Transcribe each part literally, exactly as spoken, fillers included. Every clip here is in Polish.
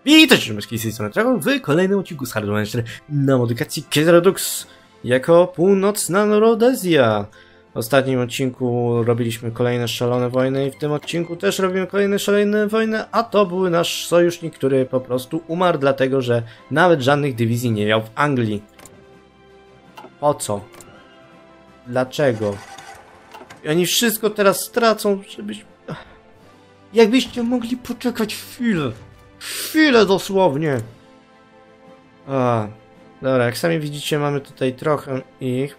Witajcie, Rzymski, z tej strony Dragon w kolejnym odcinku z Hardware na modyfikacji Kazeradox jako północna Rhodezja. W ostatnim odcinku robiliśmy kolejne szalone wojny i w tym odcinku też robimy kolejne szalone wojny, a to był nasz sojusznik, który po prostu umarł, dlatego że nawet żadnych dywizji nie miał w Anglii. Po co? Dlaczego? I oni wszystko teraz stracą, żebyś... Jakbyście mogli poczekać chwilę. Chwilę dosłownie. A, dobra, jak sami widzicie, mamy tutaj trochę ich.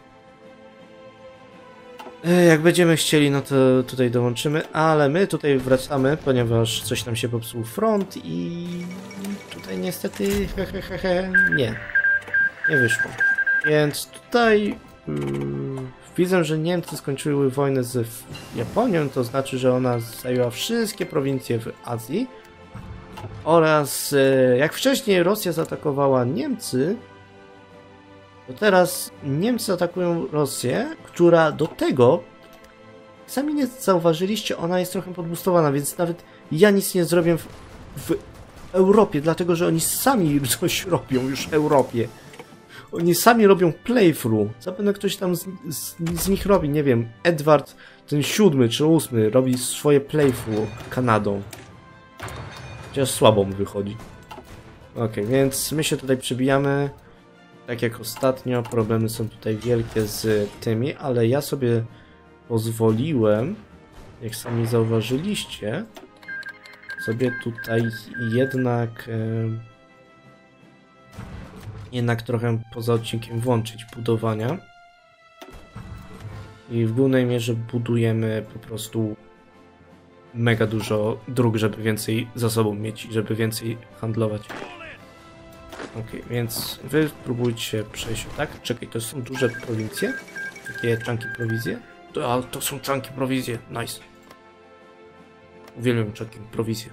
E, jak będziemy chcieli, no to tutaj dołączymy, ale my tutaj wracamy, ponieważ coś nam się popsuł front i tutaj niestety he, he, he, he, nie, nie wyszło. Więc tutaj mm, widzę, że Niemcy skończyły wojnę z Japonią, to znaczy, że ona zajęła wszystkie prowincje w Azji. Oraz jak wcześniej Rosja zaatakowała Niemcy, to teraz Niemcy atakują Rosję, która do tego, sami nie zauważyliście, ona jest trochę podbustowana, więc nawet ja nic nie zrobię w, w Europie, dlatego że oni sami coś robią już w Europie. Oni sami robią playthrough. Zapewne ktoś tam z, z, z nich robi, nie wiem, Edward ten siódmy czy ósmy robi swoje playthrough Kanadą. Chociaż słabo mu wychodzi. Ok, więc my się tutaj przybijamy. Tak jak ostatnio, problemy są tutaj wielkie z tymi, ale ja sobie pozwoliłem, jak sami zauważyliście, sobie tutaj jednak e, jednak trochę poza odcinkiem włączyć budowania. I w głównej mierze budujemy po prostu mega dużo dróg, żeby więcej zasobów mieć i żeby więcej handlować. Ok, więc wy spróbujcie przejść, tak? Czekaj, to są duże prowincje? Takie czanki prowizje? To, a, to są czanki prowizje, nice. Uwielbiam czanki prowizje.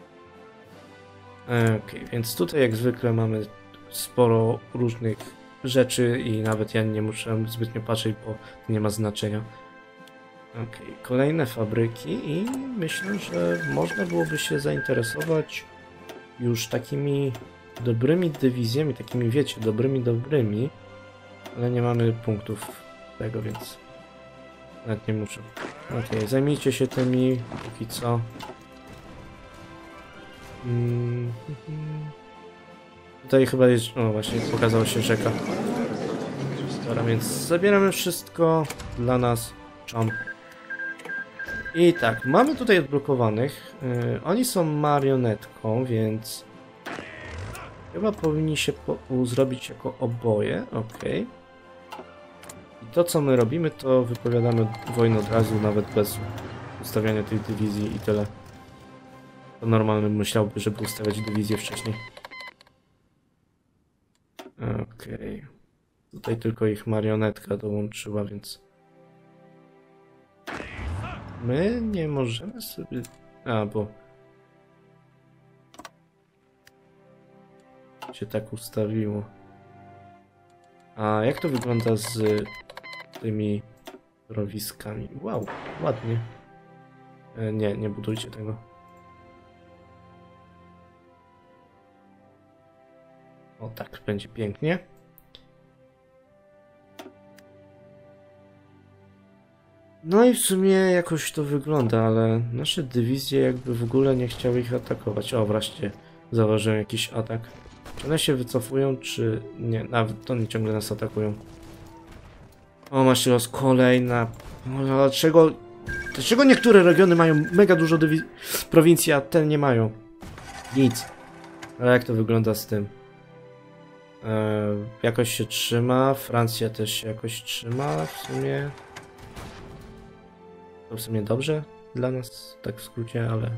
Ok, więc tutaj jak zwykle mamy sporo różnych rzeczy i nawet ja nie muszę zbytnio patrzeć, bo to nie ma znaczenia. Ok, kolejne fabryki i myślę, że można byłoby się zainteresować już takimi dobrymi dywizjami, takimi wiecie, dobrymi, dobrymi, ale nie mamy punktów tego, więc nawet nie muszę. Ok, zajmijcie się tymi póki co. Mm -hmm. Tutaj chyba jest, o właśnie, pokazała się rzeka. Dobra, więc zabieramy wszystko dla nas. Jump. I tak, mamy tutaj odblokowanych. Yy, oni są marionetką, więc chyba powinni się po zrobić jako oboje. Ok. I to, co my robimy, to wypowiadamy wojnę od razu, nawet bez ustawiania tych dywizji i tyle. To normalnie myślałby, żeby ustawiać dywizję wcześniej. Ok. Tutaj tylko ich marionetka dołączyła, więc my nie możemy sobie... A, bo się tak ustawiło. A jak to wygląda z tymi rowiskami? Wow, ładnie. E, nie, nie budujcie tego. O tak, będzie pięknie. No i w sumie jakoś to wygląda, ale nasze dywizje jakby w ogóle nie chciały ich atakować. O, wreszcie zauważyłem jakiś atak. Czy one się wycofują, czy nie? Nawet oni ciągle nas atakują. O, masz los, kolejna. O, dlaczego, dlaczego niektóre regiony mają mega dużo prowincji, a te nie mają? Nic. Ale jak to wygląda z tym? Eee, jakoś się trzyma. Francja też się jakoś trzyma w sumie. To w sumie dobrze dla nas, tak w skrócie, ale...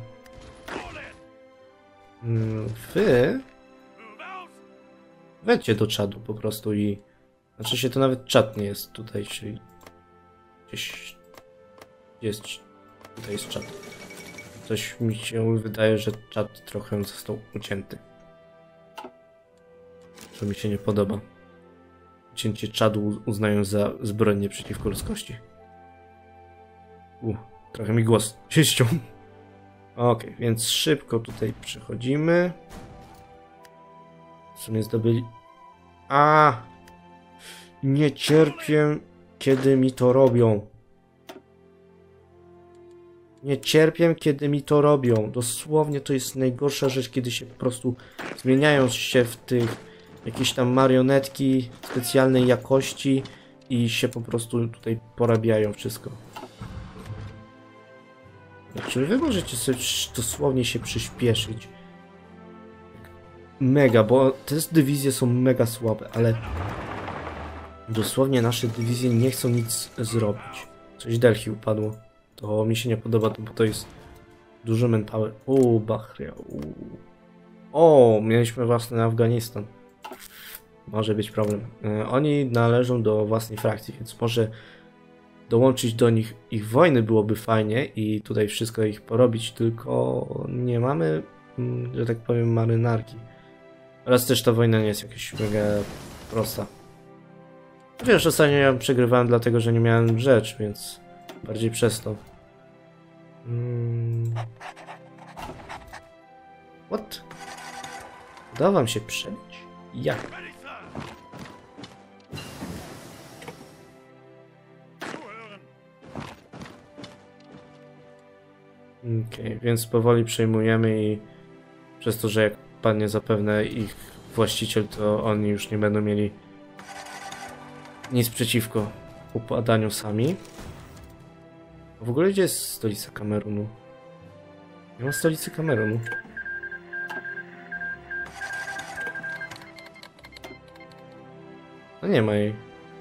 Wy... Wejdźcie do czatu po prostu i... Znaczy się to nawet czat nie jest tutaj, czyli... Gdzieś... Jest... Tutaj jest czat. Coś mi się wydaje, że czat trochę został ucięty. Co mi się nie podoba. Ucięcie czatu uznają za zbrodnię przeciwko ludzkości. U, trochę mi głos się ściął. Ok, więc szybko tutaj przechodzimy. sumie zdobyli... A, nie cierpię, kiedy mi to robią. Nie cierpię, kiedy mi to robią. Dosłownie to jest najgorsza rzecz, kiedy się po prostu zmieniają się w tych jakieś tam marionetki specjalnej jakości i się po prostu tutaj porabiają wszystko. Czy wy możecie sobie dosłownie się przyspieszyć? Mega, bo te dywizje są mega słabe, ale dosłownie nasze dywizje nie chcą nic zrobić. Coś Delhi upadło. To mi się nie podoba, bo to jest duży manpower. Uuu, Bahria. Uu. O, mieliśmy własny Afganistan. Może być problem. E, oni należą do własnej frakcji, więc może dołączyć do nich ich wojny byłoby fajnie i tutaj wszystko ich porobić, tylko nie mamy, że tak powiem, marynarki. Oraz też ta wojna nie jest jakaś mega prosta. Wiesz, ostatnio ja przegrywałem dlatego, że nie miałem rzecz, więc bardziej przez to. Hmm. What? Udało wam się przebić? Jak? Okej, okay, więc powoli przejmujemy i przez to, że jak padnie zapewne ich właściciel, to oni już nie będą mieli nic przeciwko upadaniu sami. W ogóle gdzie jest stolica Kamerunu? Nie ma stolicy Kamerunu. No nie ma jej.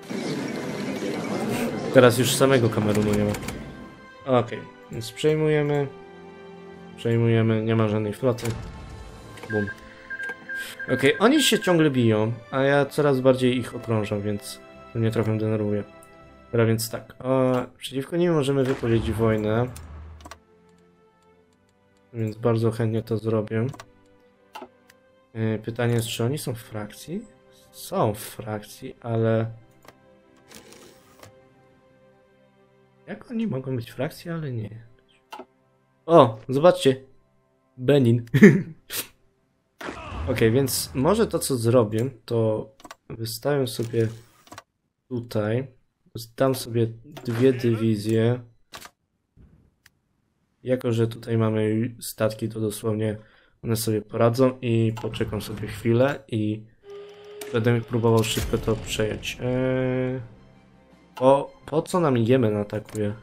Teraz już samego Kamerunu nie ma. Okej, okay, więc przejmujemy. Przejmujemy, nie ma żadnej floty. Bum. Okej, okay, oni się ciągle biją, a ja coraz bardziej ich okrążam, więc to mnie trochę denerwuje. Dobra, więc tak. O, przeciwko nim możemy wypowiedzieć wojnę. Więc bardzo chętnie to zrobię. Yy, pytanie jest, czy oni są w frakcji? Są w frakcji, ale... Jak oni mogą być w frakcji, ale nie? O, zobaczcie. Benin. Ok, więc może to, co zrobię, to wystawię sobie tutaj. Dam sobie dwie dywizje. Jako że tutaj mamy statki, to dosłownie one sobie poradzą i poczekam sobie chwilę i będę próbował szybko to przejąć. Eee... Po, po co nam Jemen atakuje?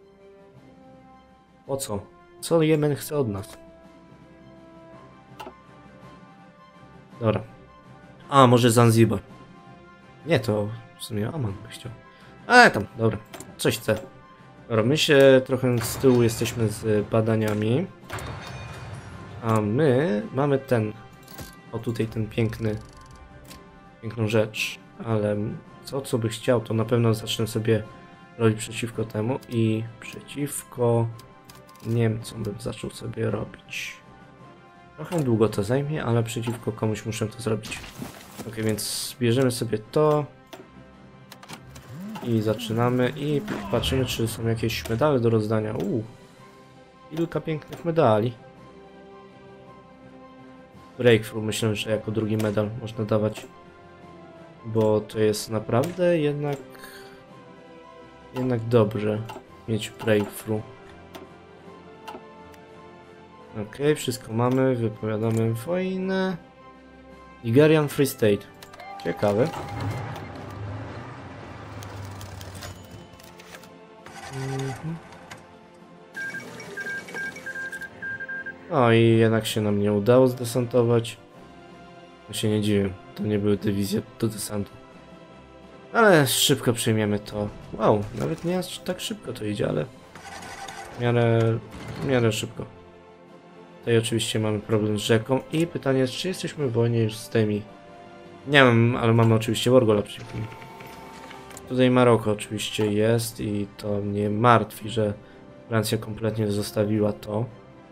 Po co? Co Jemen chce od nas? Dobra. A, może Zanzibar. Nie, to w sumie Oman by chciał. Ale tam, dobra. Coś chce. Dobra, my się trochę z tyłu jesteśmy z badaniami. A my mamy ten... O, tutaj ten piękny... Piękną rzecz. Ale co, co by chciał, to na pewno zacznę sobie robić przeciwko temu. I przeciwko Niemcom bym zaczął sobie robić. Trochę długo to zajmie, ale przeciwko komuś muszę to zrobić. Ok, więc bierzemy sobie to. I zaczynamy. I patrzymy, czy są jakieś medale do rozdania. Uuu. Kilka pięknych medali. Breakthrough myślę, że jako drugi medal można dawać. Bo to jest naprawdę jednak... Jednak dobrze mieć breakthrough. Ok, wszystko mamy, wypowiadamy wojnę. Nigerian Free State. Ciekawe. Mhm. O, i jednak się nam nie udało zdesantować. Ja się nie dziwię, to nie były dywizje do desantu. Ale szybko przyjmiemy to. Wow, nawet nie aż tak szybko to idzie, ale w miarę, w miarę szybko. Tutaj oczywiście mamy problem z rzeką i pytanie jest, czy jesteśmy w wojnie już z tymi... Nie wiem, ale mamy oczywiście Worgola przeciwko nim. Tutaj Maroko oczywiście jest i to mnie martwi, że Francja kompletnie zostawiła to.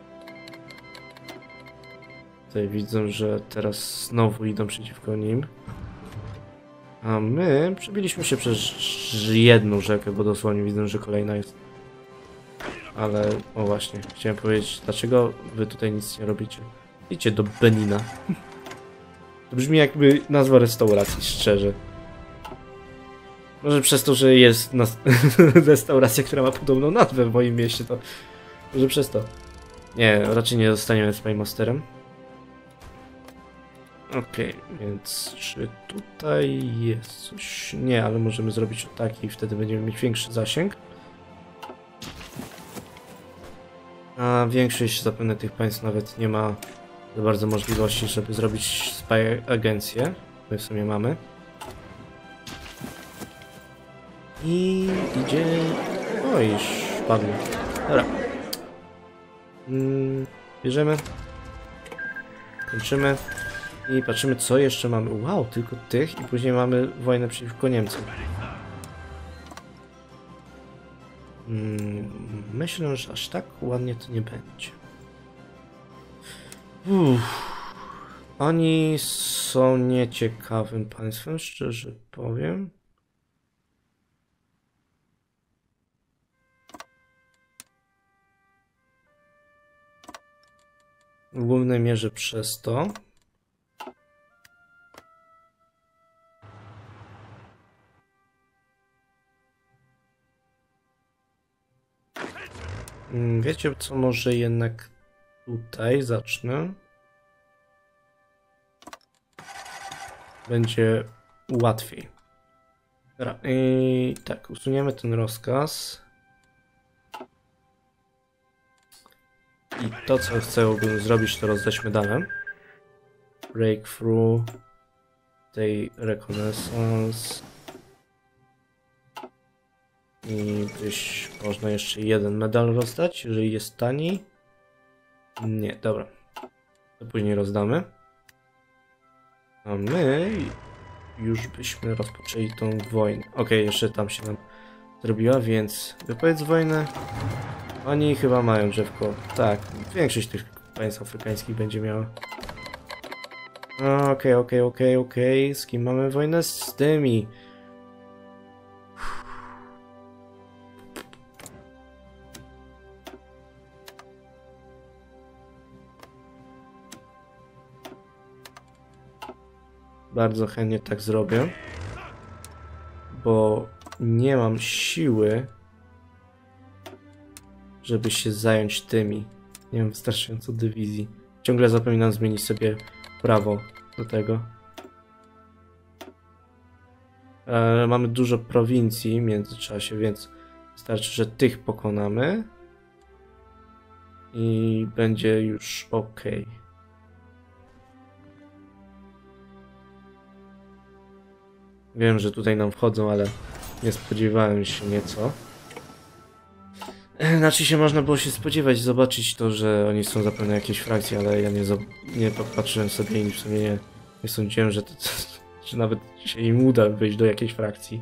Tutaj widzę, że teraz znowu idą przeciwko nim. A my przebiliśmy się przez jedną rzekę, bo dosłownie widzę, że kolejna jest. Ale, o właśnie, chciałem powiedzieć, dlaczego wy tutaj nic nie robicie? Idźcie do Benina. To brzmi jakby nazwa restauracji, szczerze. Może przez to, że jest nas restauracja, która ma podobną nazwę w moim mieście, to może przez to. Nie, raczej nie zostaniemy z Paymasterem. Okej, okay, więc czy tutaj jest coś? Nie, ale możemy zrobić o taki i wtedy będziemy mieć większy zasięg. A większość zapewne tych państw nawet nie ma za bardzo możliwości, żeby zrobić spy agencję. My w sumie mamy. I idzie... O, już padło. Dobra. Mm, bierzemy. Kończymy. I patrzymy, co jeszcze mamy. Wow, tylko tych i później mamy wojnę przeciwko Niemcom. Hmm, myślę, że aż tak ładnie to nie będzie. Uff. Oni są nieciekawym państwem, szczerze powiem. W głównej mierze przez to. Wiecie co, może jednak tutaj zacznę. Będzie łatwiej. Dobra, i tak, usuniemy ten rozkaz. I to, co chciałbym zrobić, to rozdać medale. Breakthrough. Tej reconnaissance. I gdzieś można jeszcze jeden medal rozdać, jeżeli jest tani. Nie, dobra. To później rozdamy. A my już byśmy rozpoczęli tą wojnę. Ok, jeszcze tam się nam zrobiła, więc wypowiedz wojnę. Oni chyba mają drzewko. Tak, większość tych państw afrykańskich będzie miała. Okej, okej, okej, okej. Z kim mamy wojnę? Z tymi. Bardzo chętnie tak zrobię, bo nie mam siły, żeby się zająć tymi. Nie mam wystarczająco dywizji. Ciągle zapominam zmienić sobie prawo do tego. E, mamy dużo prowincji w międzyczasie, więc wystarczy, że tych pokonamy i będzie już ok. Wiem, że tutaj nam wchodzą, ale nie spodziewałem się nieco. Znaczy się można było się spodziewać, zobaczyć to, że oni są zapewne jakieś frakcje, ale ja nie, nie popatrzyłem sobie i w sumie nie, nie sądziłem, że, to, że nawet się im uda wejść do jakiejś frakcji.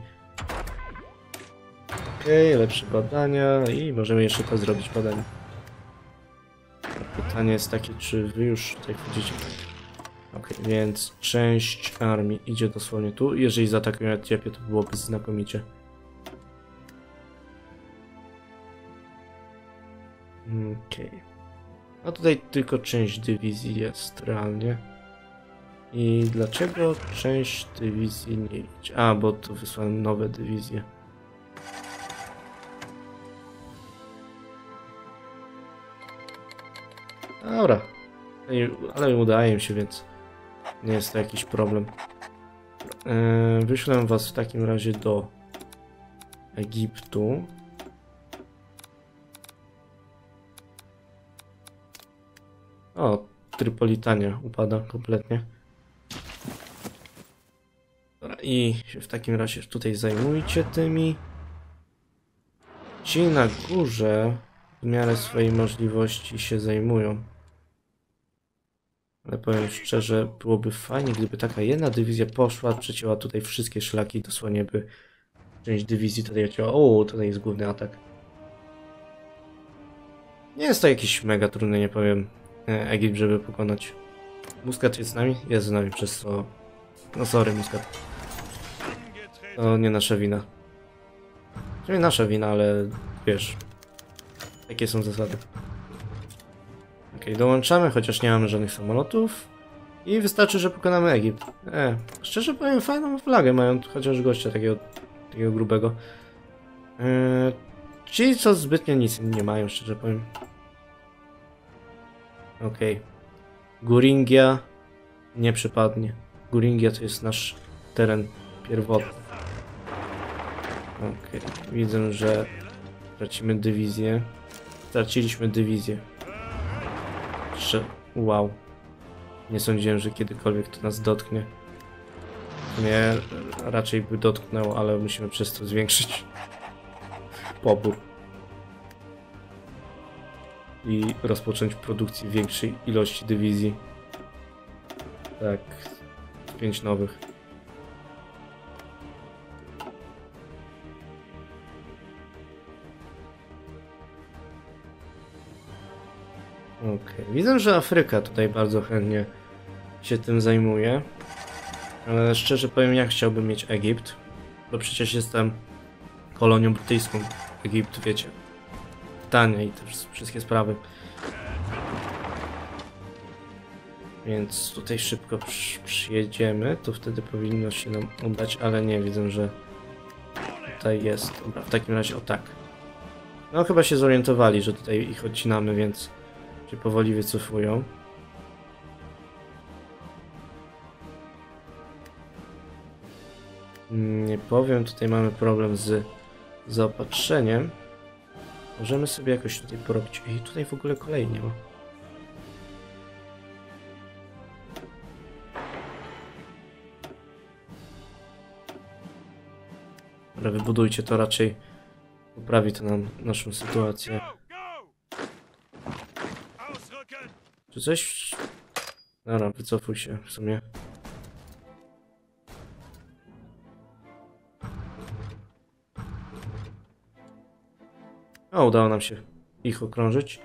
Okej, okay, lepsze badania i możemy jeszcze to zrobić badania. Pytanie jest takie, czy wy już tutaj wchodzicie? Ok, więc część armii idzie dosłownie tu. Jeżeli zaatakują Etiopię, to byłoby znakomicie. Okej. Okay. A tutaj tylko część dywizji jest realnie. I dlaczego część dywizji nie idzie? A, bo tu wysłałem nowe dywizje. Dobra. Ale udaje mi się, więc nie jest to jakiś problem. Yy, wyślę was w takim razie do Egiptu. O, Trypolitania upada kompletnie. Dobra, i się w takim razie tutaj zajmujcie tymi. Ci na górze w miarę swojej możliwości się zajmują. Ale powiem szczerze, byłoby fajnie, gdyby taka jedna dywizja poszła, przecięła tutaj wszystkie szlaki, dosłownie by część dywizji tutaj leciała. O, tutaj jest główny atak. Nie jest to jakiś mega trudny, nie powiem, Egipt, żeby pokonać. Muskat jest z nami? Jest z nami, przez co... No sorry, Muskat. To nie nasza wina. To nie nasza wina, ale wiesz, takie są zasady. Ok, dołączamy, chociaż nie mamy żadnych samolotów. I wystarczy, że pokonamy Egipt. E, szczerze powiem, fajną flagę mają, chociaż gościa takiego, takiego grubego. E, Ci co zbytnio nic nie mają, szczerze powiem. Okej. Okay. Guringia nie przypadnie. Guringia to jest nasz teren pierwotny. Okej. Okay. Widzę, że tracimy dywizję. Straciliśmy dywizję. Jeszcze... Wow. Nie sądziłem, że kiedykolwiek to nas dotknie. Mnie raczej by dotknęło, ale musimy przez to zwiększyć pobór. I rozpocząć produkcję większej ilości dywizji. Tak, pięć nowych. Okej, okay. Widzę, że Afryka tutaj bardzo chętnie się tym zajmuje. Ale szczerze powiem, ja chciałbym mieć Egipt. Bo przecież jestem kolonią brytyjską. Egipt, wiecie. Tania i te wszystkie sprawy. Więc tutaj szybko przy, przyjedziemy, to wtedy powinno się nam udać, ale nie, widzę, że tutaj jest. Dobra, w takim razie o tak. No chyba się zorientowali, że tutaj ich odcinamy, więc się powoli wycofują. Nie powiem, tutaj mamy problem z zaopatrzeniem. Możemy sobie jakoś tutaj porobić. I tutaj w ogóle kolei nie ma. Dobra, wybudujcie to, raczej poprawi to nam naszą sytuację. Czy coś? Dobra, wycofuj się w sumie. O, udało nam się ich okrążyć.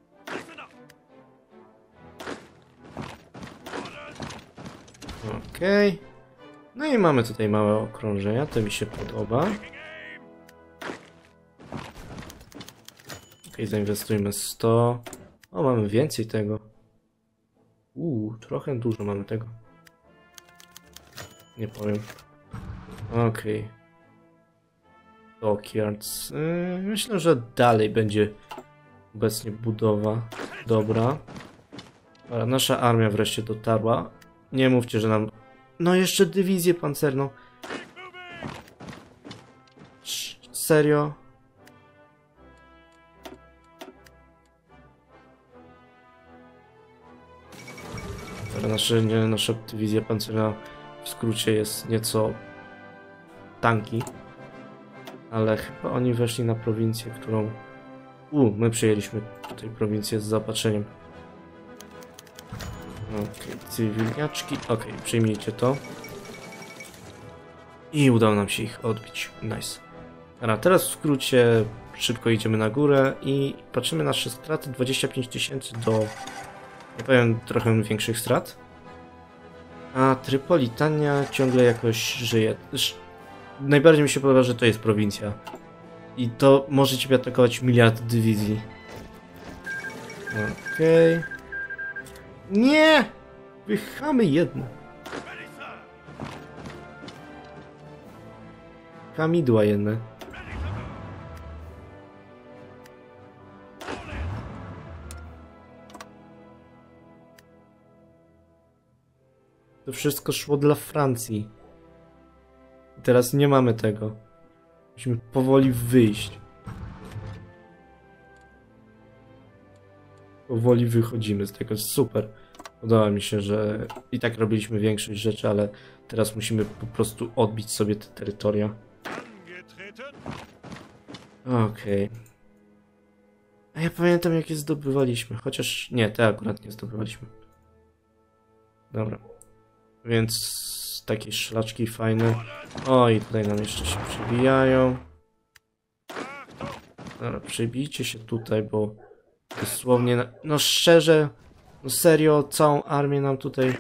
Okej. Okay. No i mamy tutaj małe okrążenia, to mi się podoba. Ok, zainwestujmy sto. O, mamy więcej tego. Uuu, trochę dużo mamy tego. Nie powiem. Okej. Okay. Dockyards. Yy, myślę, że dalej będzie obecnie budowa. Dobra. Ale nasza armia wreszcie dotarła. Nie mówcie, że nam... No jeszcze dywizję pancerną. Serio? Ale nasza, nie, nasza dywizja pancerna w skrócie jest nieco tanki. Ale chyba oni weszli na prowincję, którą... U, my przejęliśmy tutaj prowincję z zaopatrzeniem. Okej, okay, cywilniaczki. Okej, okay, przyjmijcie to. I udało nam się ich odbić. Nice. Dobra, teraz w skrócie szybko idziemy na górę i patrzymy na nasze straty. dwadzieścia pięć tysięcy do... nie powiem, trochę większych strat. A Trypolitania ciągle jakoś żyje. Najbardziej mi się podoba, że to jest prowincja. I to może ciebie atakować miliard dywizji. Okej. Okay. Nie! Wychamy jedno. Kamidła jedne. To wszystko szło dla Francji. Teraz nie mamy tego. Musimy powoli wyjść. Powoli wychodzimy z tego. Super. Podoba mi się, że i tak robiliśmy większość rzeczy, ale teraz musimy po prostu odbić sobie te terytoria. Okej. Okay. A ja pamiętam, jak je zdobywaliśmy. Chociaż nie, te akurat nie zdobywaliśmy. Dobra. Więc takie szlaczki fajne. O, i tutaj nam jeszcze się przybijają. Dobra, przybijcie się tutaj, bo dosłownie, na... no szczerze, no serio, całą armię nam tutaj...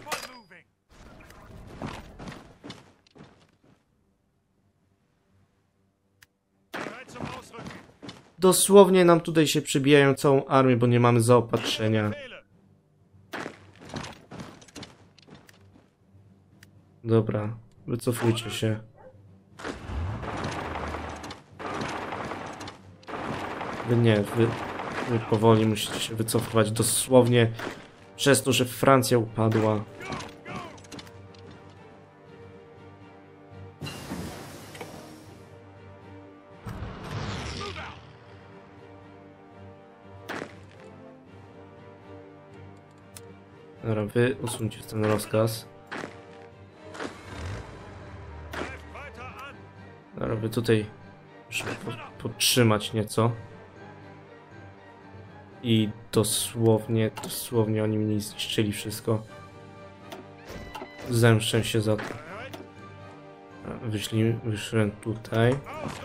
Dosłownie nam tutaj się przybijają całą armię, bo nie mamy zaopatrzenia. Dobra, wycofujcie się. Wy nie, wy, wy powoli musicie się wycofywać dosłownie przez to, że Francja upadła. Dobra, wy usuńcie ten rozkaz. Dobra, wy tutaj muszę po, podtrzymać nieco. I dosłownie, dosłownie oni mi zniszczyli wszystko. Zemszczę się za to. Wyszli, wyszłem tutaj.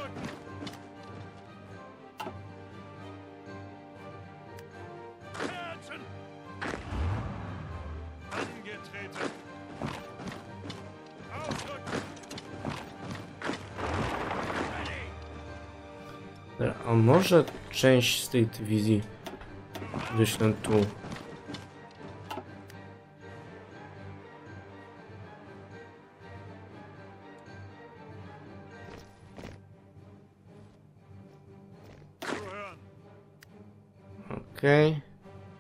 A może część z tej dywizji wyślę tu. Okej. Okay.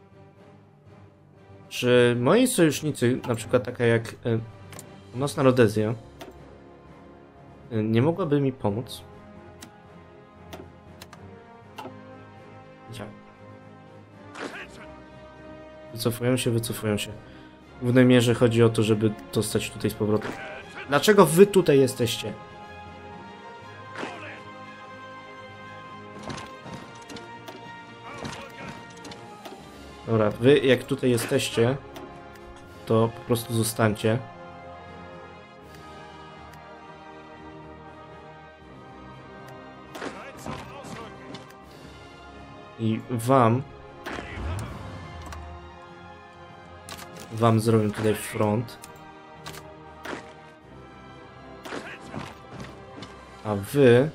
Czy moi sojusznicy, na przykład taka jak y, Północna Rodezja, y, nie mogłaby mi pomóc? Jak? Wycofują się, wycofują się. W głównej mierze chodzi o to, żeby dostać tutaj z powrotem. Dlaczego wy tutaj jesteście? Dobra, wy jak tutaj jesteście, to po prostu zostańcie. I wam Wam zrobię tutaj front. A wy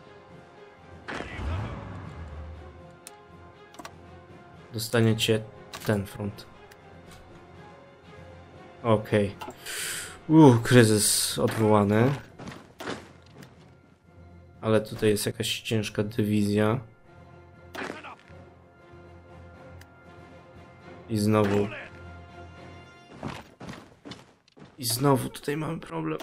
dostaniecie ten front. Okej. Okay. Uuu, kryzys odwołany. Ale tutaj jest jakaś ciężka dywizja. I znowu... I znowu tutaj mamy problem.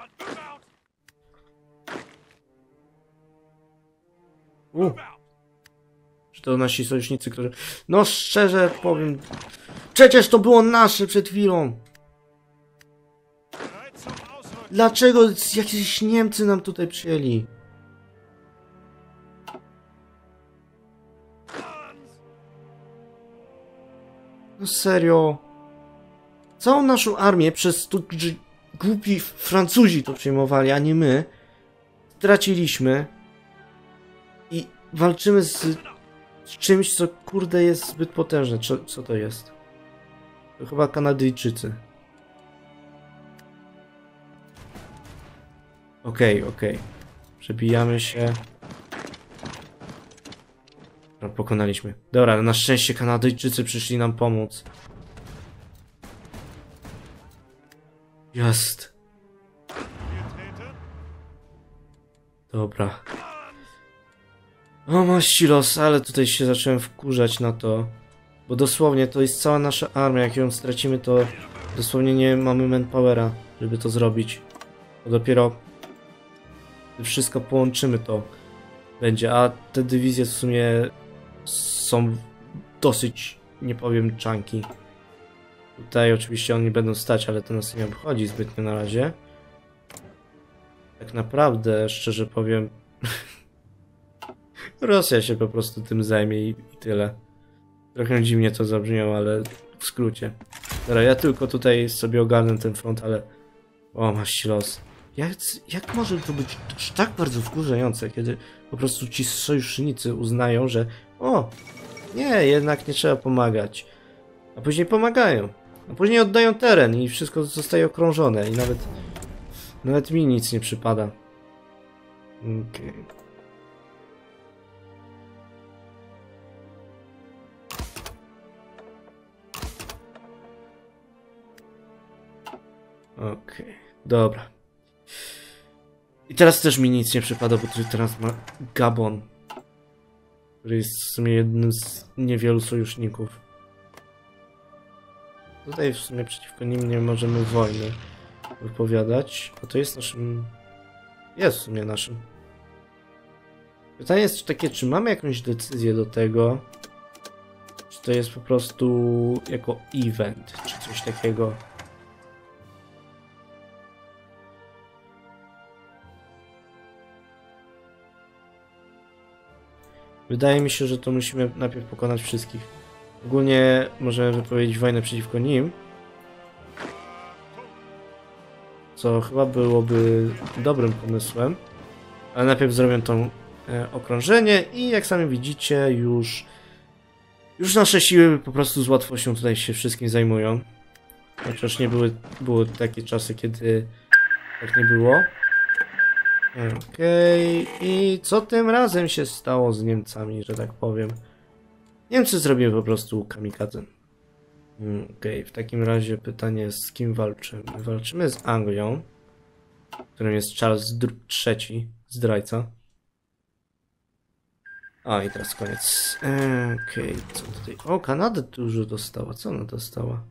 U. Czy to nasi sojusznicy, którzy... No szczerze powiem... Przecież to było nasze przed chwilą! Dlaczego jakieś Niemcy nam tutaj przyjęli? No serio? Całą naszą armię przez to, że głupi Francuzi to przejmowali, a nie my, straciliśmy i walczymy z, z czymś, co kurde jest zbyt potężne. Co, co to jest? To chyba Kanadyjczycy. Okej, okay, okej. Okay. Przebijamy się. No, pokonaliśmy. Dobra, ale na szczęście Kanadyjczycy przyszli nam pomóc. Jest. Dobra. O maści los, ale tutaj się zacząłem wkurzać na to. Bo dosłownie to jest cała nasza armia. Jak ją stracimy, to dosłownie nie mamy manpowera, żeby to zrobić. Bo dopiero gdy wszystko połączymy, to będzie. A te dywizje w sumie są dosyć, nie powiem, chunky. Tutaj oczywiście oni będą stać, ale to nas nie obchodzi zbytnio na razie. Tak naprawdę, szczerze powiem, Rosja się po prostu tym zajmie i, i tyle. Trochę dziwnie to zabrzmiało, ale w skrócie. Dobra, ja tylko tutaj sobie ogarnę ten front, ale... O, masz los. Jak, jak może to być aż tak bardzo wkurzające, kiedy po prostu ci sojusznicy uznają, że o, nie, jednak nie trzeba pomagać. A później pomagają. A później oddają teren i wszystko zostaje okrążone i nawet nawet mi nic nie przypada. Okej. Okay. Okej. Okay. Dobra. I teraz też mi nic nie przypada, bo tutaj teraz ma Gabon, który jest w sumie jednym z niewielu sojuszników. Tutaj w sumie przeciwko nim nie możemy wojny wypowiadać, a to jest naszym... Jest w sumie naszym. Pytanie jest takie, czy mamy jakąś decyzję do tego, czy to jest po prostu jako event, czy coś takiego. Wydaje mi się, że to musimy najpierw pokonać wszystkich. Ogólnie możemy wypowiedzieć wojnę przeciwko nim, co chyba byłoby dobrym pomysłem, ale najpierw zrobię to e, okrążenie i jak sami widzicie już już nasze siły po prostu z łatwością tutaj się wszystkim zajmują. Chociaż nie były, były takie czasy, kiedy tak nie było. Okej, okay. I co tym razem się stało z Niemcami, że tak powiem? Niemcy zrobiły po prostu kamikadze. Okej, okay. W takim razie pytanie, z kim walczymy? Walczymy z Anglią, którym jest Charles trzeci, zdrajca. A i teraz koniec. Okej, okay. Co tutaj? O, Kanada dużo dostała. Co ona dostała?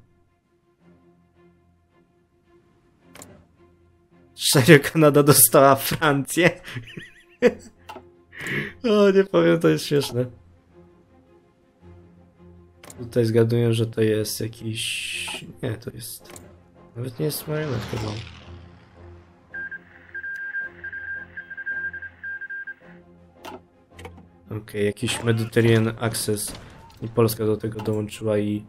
Serio, Kanada dostała Francję? O, nie powiem, to jest śmieszne. Tutaj zgaduję, że to jest jakiś... Nie, to jest... Nawet nie jest marionet chyba. Okej, okay, jakiś Mediterranean Access. I Polska do tego dołączyła i...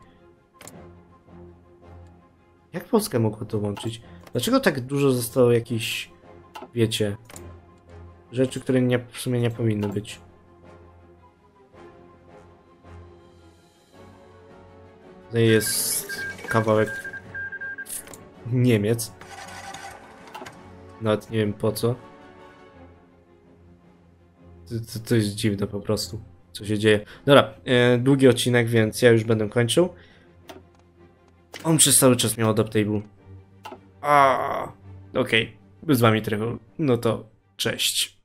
Jak Polska mogła dołączyć? Dlaczego tak dużo zostało jakichś... Wiecie... Rzeczy, które nie, w sumie nie powinny być. Tutaj jest kawałek Niemiec. Nawet nie wiem po co. To, to, to jest dziwne po prostu, co się dzieje. Dobra, e, długi odcinek, więc ja już będę kończył. On przez cały czas miał adaptable. A, okej, okay. Z wami Trechu. No to cześć.